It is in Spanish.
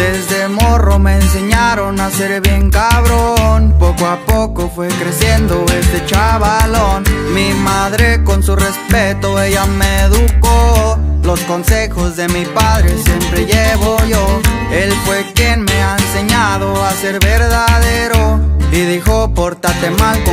Desde morro me enseñaron a ser bien cabrón. Poco a poco fue creciendo este chavalón. Mi madre con su respeto, ella me educó. Los consejos de mi padre siempre llevo yo. Él fue quien me ha enseñado a ser verdadero y dijo: pórtate mal